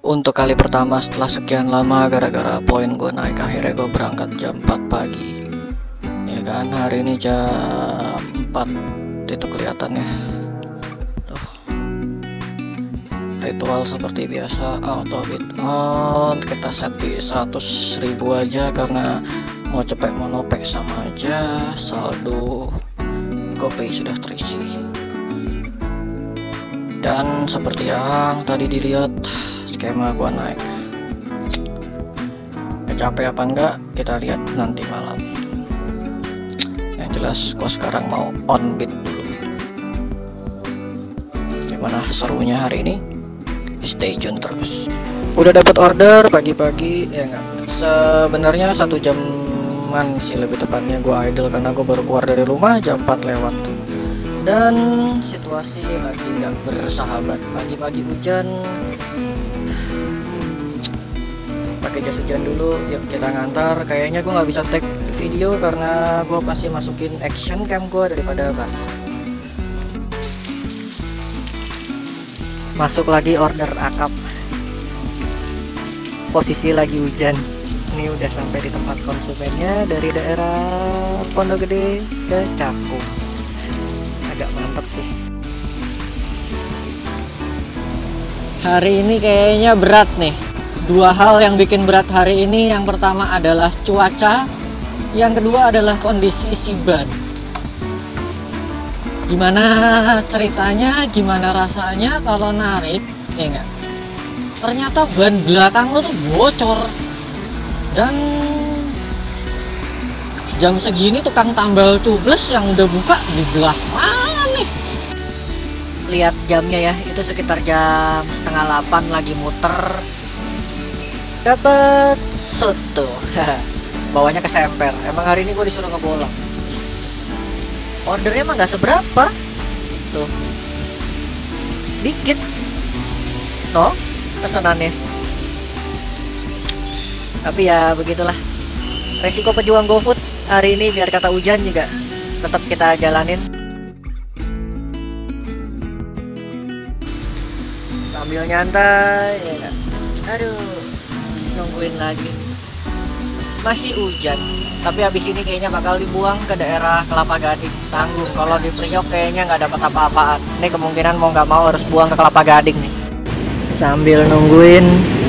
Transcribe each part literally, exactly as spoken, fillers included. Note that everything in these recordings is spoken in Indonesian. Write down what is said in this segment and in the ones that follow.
Untuk kali pertama setelah sekian lama gara-gara poin gue naik, akhirnya gue berangkat jam empat pagi. Ya kan, hari ini jam empat itu kelihatannya. Tuh. Ritual seperti biasa, auto bid on, kita set di seratus ribu aja karena mau cepet mau nopek sama aja, saldo GoPay sudah terisi. Dan seperti yang tadi dilihat, skema gua naik. Capek apa enggak kita lihat nanti malam. Yang jelas gua sekarang mau on bid dulu. Gimana serunya hari ini? Stay tune terus. Udah dapat order pagi-pagi ya enggak? Sebenarnya satu jaman sih lebih tepatnya gua idle karena gua baru keluar dari rumah jam empat lewat. Dan situasi lagi nggak bersahabat, pagi-pagi hujan, pakai jas hujan dulu. Yuk kita ngantar. Kayaknya gue nggak bisa take video karena gue pasti masukin action cam gue daripada basah. Masuk lagi order akap, posisi lagi hujan. Ini udah sampai di tempat konsumennya dari daerah Pondok Gede ke Cakung. Agak mantap sih. Hari ini kayaknya berat nih. Dua hal yang bikin berat hari ini. Yang pertama adalah cuaca, yang kedua adalah kondisi si ban. Gimana ceritanya, gimana rasanya kalau narik, ya enggak? Ternyata ban belakang lo tuh bocor. Dan jam segini tukang tambal cubles yang udah buka di belah mana nih? Lihat jamnya ya, itu sekitar jam setengah delapan lagi muter. Dapat soto. Bawahnya kesemper. Emang hari ini gue disuruh ngebolang. Ordernya emang gak seberapa. Tuh, dikit no pesanannya. Tapi ya begitulah, resiko pejuang GoFood hari ini. Biar kata hujan juga tetap kita jalanin sambil nyantai ya. Aduh, nungguin lagi. Masih hujan, tapi habis ini kayaknya bakal dibuang ke daerah Kelapa Gading. Tanggung, kalau di Priok kayaknya nggak dapat apa-apaan. Ini kemungkinan mau nggak mau harus buang ke Kelapa Gading nih. Sambil nungguin,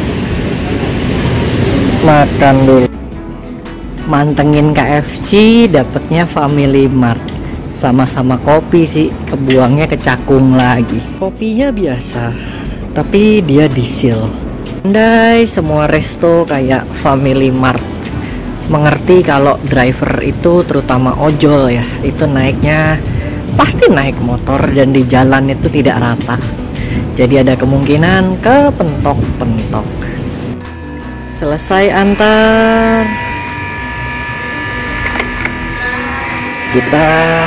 makan dulu. Mantengin K F C, dapetnya Family Mart. Sama-sama kopi sih, kebuangnya ke Cakung lagi. Kopinya biasa, tapi dia disil. Andai semua resto kayak Family Mart mengerti kalau driver itu, terutama ojol ya, itu naiknya pasti naik motor dan di jalan itu tidak rata. Jadi ada kemungkinan ke pentok-pentok. Selesai antar, kita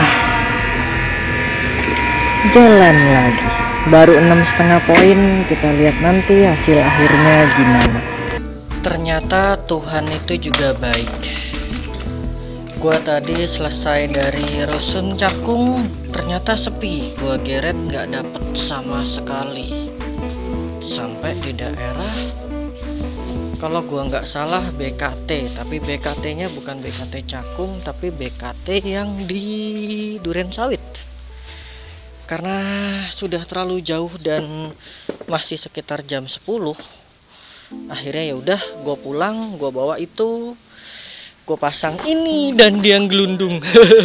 jalan lagi. Baru enam setengah poin, kita lihat nanti hasil akhirnya gimana. Ternyata Tuhan itu juga baik. Gua tadi selesai dari Rusun Cakung, ternyata sepi. Gua geret nggak dapet sama sekali. Sampai di daerah, kalau gua nggak salah B K T, tapi B K T-nya bukan B K T Cakung, tapi B K T yang di Durensawit. Karena sudah terlalu jauh dan masih sekitar jam sepuluh. Akhirnya ya udah, gue pulang, gue bawa itu, gue pasang ini dan dia ngelundung.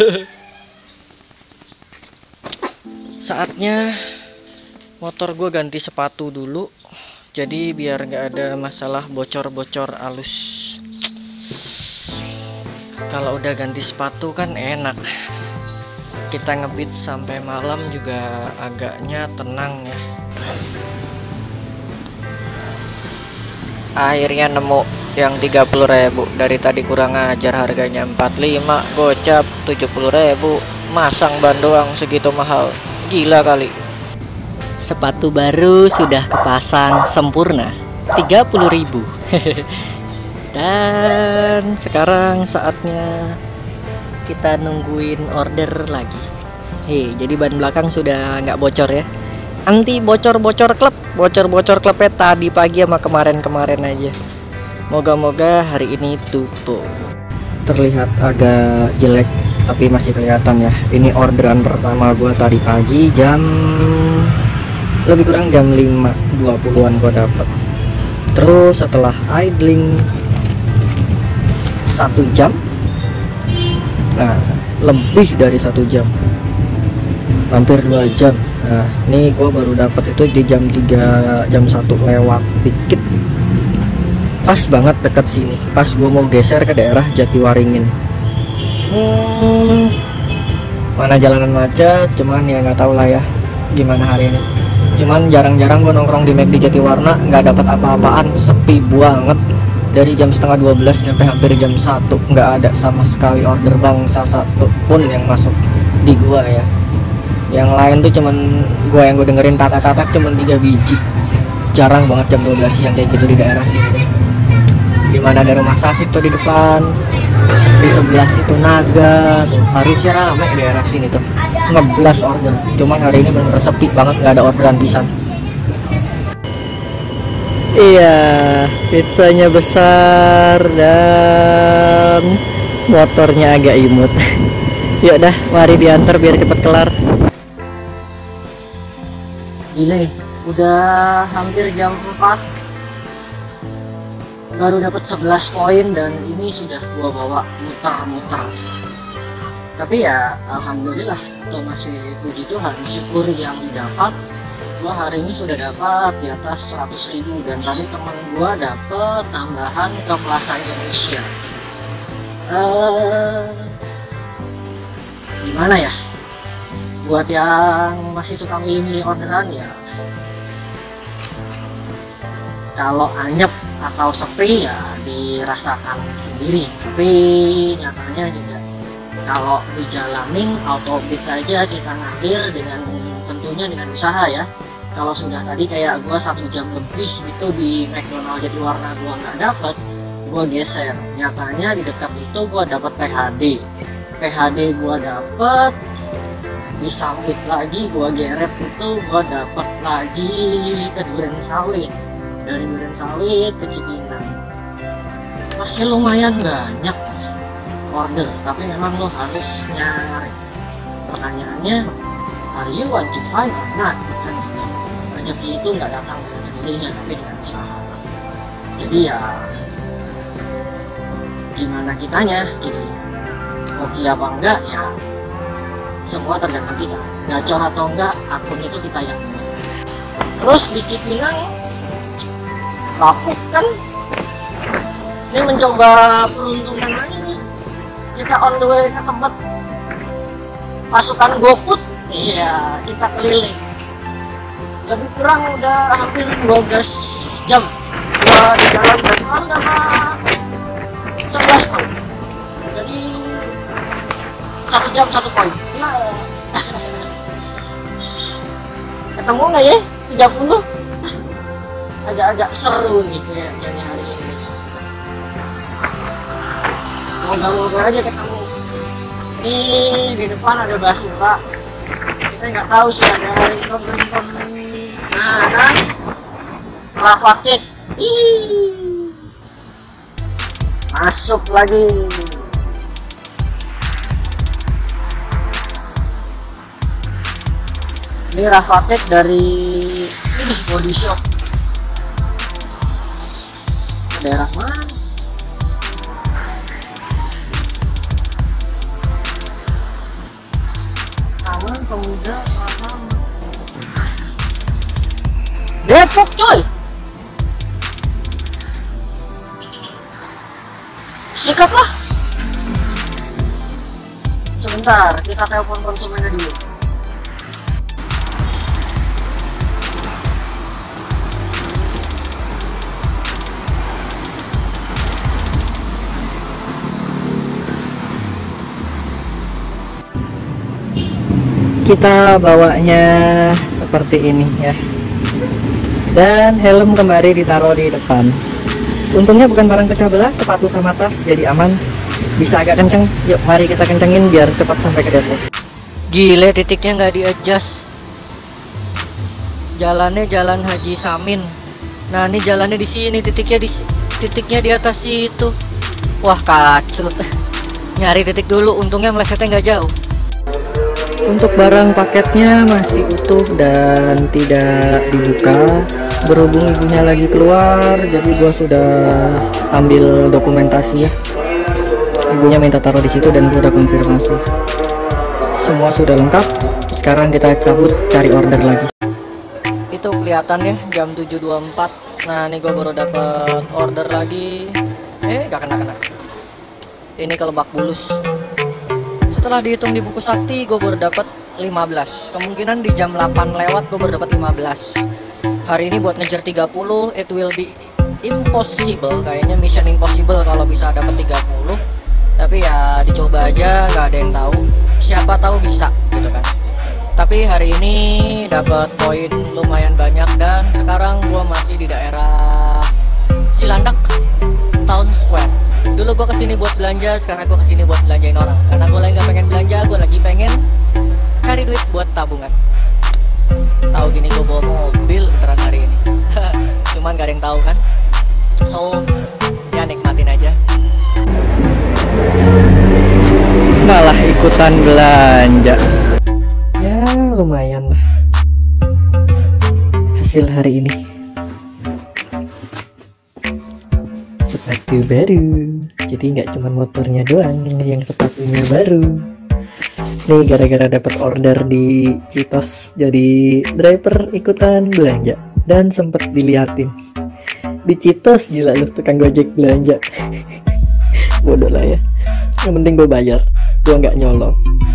Saatnya motor gue ganti sepatu dulu, jadi biar nggak ada masalah bocor-bocor alus. Kalau udah ganti sepatu kan enak, kita ngebit sampai malam juga agaknya tenang ya. Akhirnya nemu yang tiga puluh ribu. Dari tadi kurang ajar, harganya empat puluh lima, gocap tujuh puluh ribu. Masang ban doang segitu mahal, gila kali. Sepatu baru sudah kepasang sempurna, tiga puluh ribu. Dan sekarang saatnya kita nungguin order lagi. Hei, jadi ban belakang sudah nggak bocor ya. anti bocor-bocor klub. Bocor-bocor klubnya tadi pagi sama kemarin-kemarin aja. Moga-moga hari ini tutup. Terlihat agak jelek tapi masih kelihatan ya. Ini orderan pertama gua tadi pagi jam lebih kurang jam lima dua puluhan gua dapet. Terus setelah idling satu jam, nah lebih dari satu jam, hampir dua jam. Nah ini gua baru dapat itu di jam tiga, jam satu lewat dikit. Pas banget dekat sini, pas gue mau geser ke daerah Jatiwaringin. Hmm, mana jalanan macet, cuman ya nggak tahu lah ya gimana hari ini. Cuman jarang-jarang gue nongkrong di McD Jatiwarna, nggak dapat apa-apaan, sepi banget. Dari jam setengah dua belas sampai hampir jam satu nggak ada sama sekali order bangsa satu pun yang masuk di gua ya. Yang lain tuh cuman gua yang gue dengerin tatak-tatak cuman tiga biji. Jarang banget jam dua belas siang kayak gitu di daerah sini. Dimana ada rumah sakit tuh di depan, di sebelah situ Naga tuh. Harusnya rame di daerah sini tuh, ngeblas order. Cuman hari ini bener sepi banget, nggak ada orderan pisan. Iya, pizzanya besar dan motornya agak imut. Yuk dah, mari diantar biar cepet kelar. Gile, udah hampir jam empat. Baru dapat sebelas poin dan ini sudah gua bawa muter-muter. Tapi ya alhamdulillah, atau masih puji Tuhan, syukur yang didapat. Gua hari ini sudah dapat di atas seratus ribu dan tadi teman gua dapat tambahan ke Plaza Indonesia. Uh, gimana ya? Buat yang masih suka milih-milih orderan ya, kalau anyep atau sepi ya dirasakan sendiri. Tapi nyatanya juga kalau dijalanin autobit aja kita ngambil dengan tentunya dengan usaha ya. Kalau sudah tadi kayak gua satu jam lebih itu di McDonald Jatiwarna gua nggak dapet, gua geser. Nyatanya di dekat itu gua dapet P H D. P H D gua dapet, disambut lagi gua geret itu gua dapet lagi ke Duren Sawit. Dari Duren Sawit ke Cipinang masih lumayan banyak order, tapi memang lo harus nyari. Pertanyaannya, are you want to find or not? Kan gitu. Rezeki itu nggak datang dengan sendirinya, tapi dengan usaha. Jadi ya gimana kitanya gitu. Oke apa enggak ya, semua tergantung kita. Gacor atau enggak, akun itu kita yang buat. Terus di Cipinang laku kan, ini mencoba peruntungan lagi nih. Kita on the way ke tempat pasukan GoFood. Iya, kita keliling lebih kurang udah hampir dua belas jam gua di jalan dan baru dapat sebelas poin. Jadi satu jam satu poin ya. Ketemu nggak ya tiga puluh? Agak-agak seru nih kayaknya hari ini. Moga-moga aja ketemu. Ini di depan ada Basura. Kita nggak tahu sih ada ringtone-ringtone. Nah kan, Lava Cake. Ih, masuk lagi. Ini Lava Cake dari ini Body Shop. Daerah mana? Taman Pemuda Paham. Depok coy. Sikatlah. Sebentar, kita telepon konsumennya dulu. Kita bawanya seperti ini ya, dan helm kembali ditaruh di depan. Untungnya bukan barang pecah belah, sepatu sama tas jadi aman, bisa agak kenceng. Yuk mari kita kencengin biar cepat sampai ke Depok. Gile, titiknya nggak di adjust. Jalannya jalan Haji Samin. Nah, ini jalannya di sini, titiknya di titiknya di atas itu. Wah, kacrut. Nyari titik dulu, untungnya melesetnya nggak jauh. Untuk barang paketnya masih utuh dan tidak dibuka. Berhubung ibunya lagi keluar, jadi gua sudah ambil dokumentasi ya. Ibunya minta taruh di situ dan gua udah konfirmasi. Semua sudah lengkap. Sekarang kita cabut cari order lagi. Itu kelihatannya jam tujuh dua puluh empat. Nah, ini gua baru dapat order lagi. Eh, gak kena-kena. Ini ke Lebak Bulus. Setelah dihitung di buku sakti, gue baru dapat lima belas. Kemungkinan di jam delapan lewat gue baru dapat lima belas. Hari ini buat ngejar tiga puluh, it will be impossible. Kayaknya mission impossible kalau bisa dapat tiga puluh. Tapi ya dicoba aja, gak ada yang tahu. Siapa tahu bisa gitu kan. Tapi hari ini dapat poin lumayan banyak dan sekarang gue masih di daerah Cilandak Town Square. Dulu gue kesini buat belanja, sekarang gue kesini buat belanjain orang. Karena gue lagi gak pengen belanja, gue lagi pengen cari duit buat tabungan. Tahu gini gue bawa mobil beneran hari ini. Cuman gak ada yang tahu kan. So ya nikmatin aja. Malah ikutan belanja. Ya lumayan lah hasil hari ini. Sepatu baru, jadi nggak cuma motornya doang yang sepatunya baru. Nih gara-gara dapat order di Citos, jadi driver ikutan belanja dan sempet diliatin di Citos. Gila lu tukang gojek belanja. Bodoh lah ya, yang penting gue bayar, gue nggak nyolong.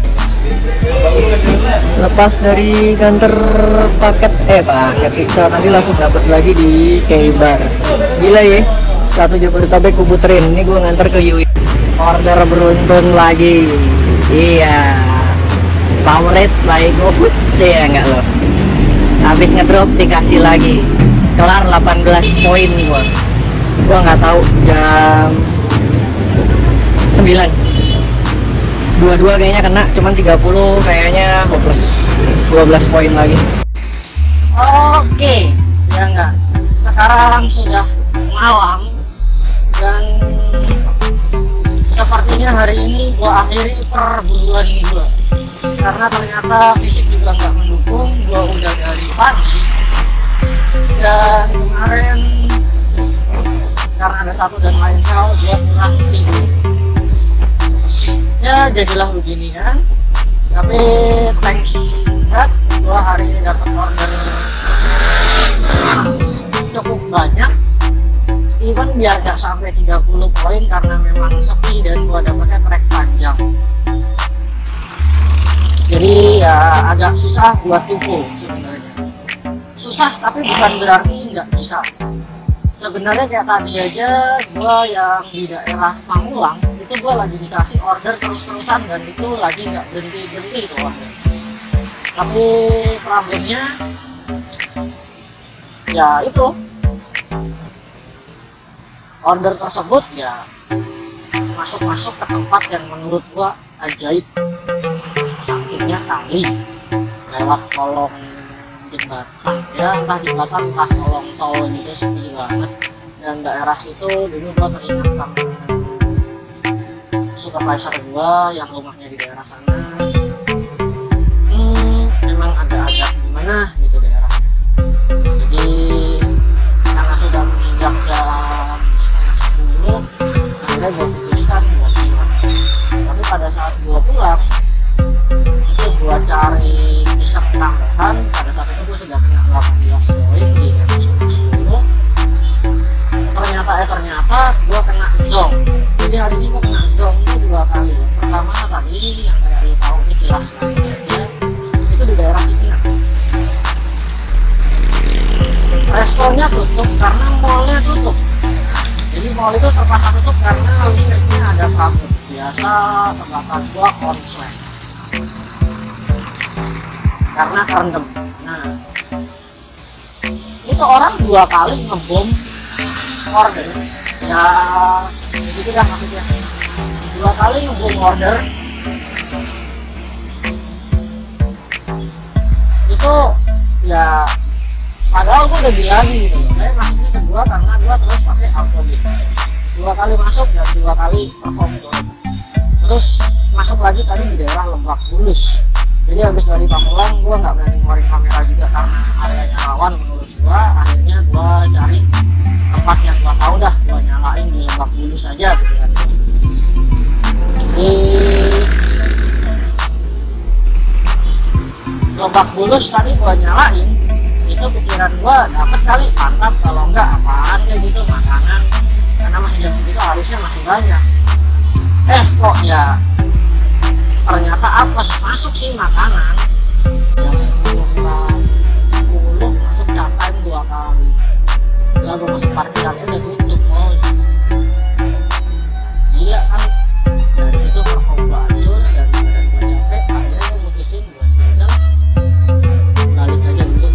Lepas dari kantor paket eh paket pizza tadi langsung dapat lagi di K-Bar. Gila ya, satu Jabodetabek kubuterin. Ini gue nganter ke U I. Order beruntun lagi. Iya, powered by GoFood ya nggak lo. Habis ngedrop dikasih lagi. Kelar delapan belas poin gua. Gua nggak tahu jam sembilan. Dua-dua kayaknya kena, cuman tiga puluh kayaknya hopeless. dua belas poin lagi. Oke, ya enggak. Sekarang sudah malam dan sepertinya hari ini gua akhiri perburuan gua. Karena ternyata fisik juga nggak mendukung. Gua udah dari pagi dan kemarin karena ada satu dan lain hal gua kurang tidur. Ya jadilah begini kan, tapi thanks God gua hari ini dapat order cukup banyak, even biar gak sampai tiga puluh poin karena memang sepi dan gua dapatnya track panjang, jadi ya agak susah buat tuku sebenarnya. Susah tapi bukan berarti nggak bisa. Sebenarnya kayak tadi aja gua yang di daerah Pamulang itu gua lagi dikasih order terus-terusan dan itu lagi nggak berhenti-berhenti itu order. Tapi problemnya ya itu order tersebut ya masuk-masuk ke tempat yang menurut gua ajaib, sakitnya kali lewat kolong jembatan ya, entah jembatan entah kolong tol gitu, sepi banget. Dan daerah situ dulu gua teringat sama supervisor gua yang rumahnya di daerah sana. hmm, memang agak-agak gimana gitu daerahnya. Jadi karena sudah menginjak jam setengah sepuluh akhirnya gua putuskan buat pulang. Tapi pada saat gua pulang itu gua cari iseng tambahan. Pada saat itu gua sudah kena delapan belas poin di nasional sepuluh. Ternyata eh ternyata gua kena zong. Jadi hari ini gua kena zong itu dua kali. Pertama tadi yang kayak lu tahu ini kilas aja, itu di daerah Cipinang. Restonya tutup karena mallnya tutup. Jadi mall itu terpaksa tutup karena listriknya ada kabut. Biasa tembakan gua konslet karena kerendam. Nah, itu orang dua kali ngebom order. Ya, gitu dah maksudnya. Dua kali ngebom order. Itu ya padahal gue udah bilangin gitu loh, saya masuknya kedua karena gue terus pakai auto gitu, dua kali masuk dan dua kali perform turun. Terus masuk lagi tadi di daerah Lebak Bulus, jadi habis dari Pamulang gue nggak berani ngeluarin kamera juga karena areanya rawan menurut gue. Akhirnya gue cari tempat yang gue tahu dah, gue nyalain di Lebak Bulus aja gitu kan. Di Lebak Bulus tadi gue nyalain, itu pikiran gue dapet kali pantat, kalau enggak apaan kayak gitu, makanan, karena masih jam segitu harusnya masih banyak. Eh kok ya ternyata apes, masuk sih makanan jam sepuluh kurang sepuluh masuk catain dua kali. Ya gue masuk parkirannya udah tutup mallnya, gila kan. Dari situ perform gue hancur dan badan gue capek. Akhirnya gue mutusin buat udah balik aja dulu.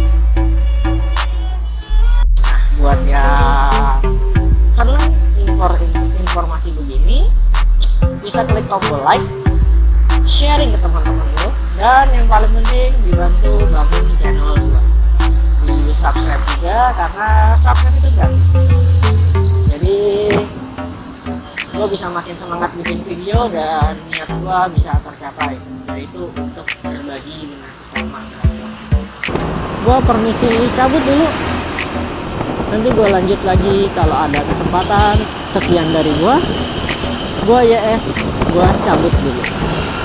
Nah, buat yang seneng informasi begini bisa klik tombol like, sharing ke teman-teman lo, dan yang paling penting dibantu bangun channel gua, di subscribe juga karena subscribe itu gratis. Jadi gua bisa makin semangat bikin video dan niat gua bisa tercapai, yaitu untuk berbagi dengan sesama. Gua permisi cabut dulu, nanti gua lanjut lagi kalau ada kesempatan. Sekian dari gua. Gua Y S, gua cabut dulu.